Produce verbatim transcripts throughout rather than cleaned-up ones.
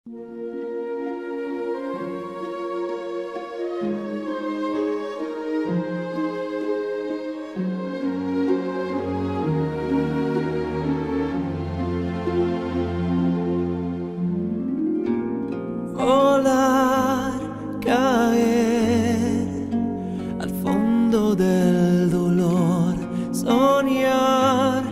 Volar, caer al fondo del dolor, soñar,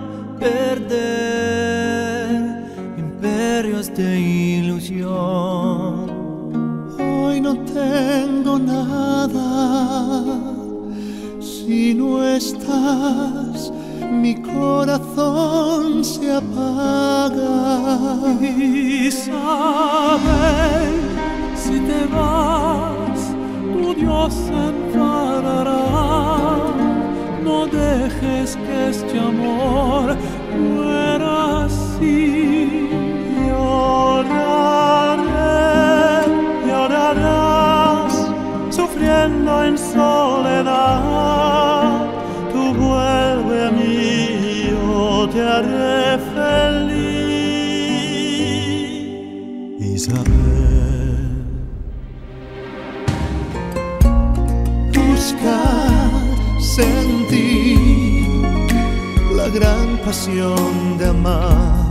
perder imperios de ilusión. Hoy no tengo nada, si no estás, mi corazón se apaga. Y sabes, si te vas, tu Dios se enfadará. No dejes que este amor muera así. Lloraré, llorarás, sufriendo en soledad. Tú vuelve a mí, yo te haré feliz. Isabel, buscar, sentir la gran pasión de amar.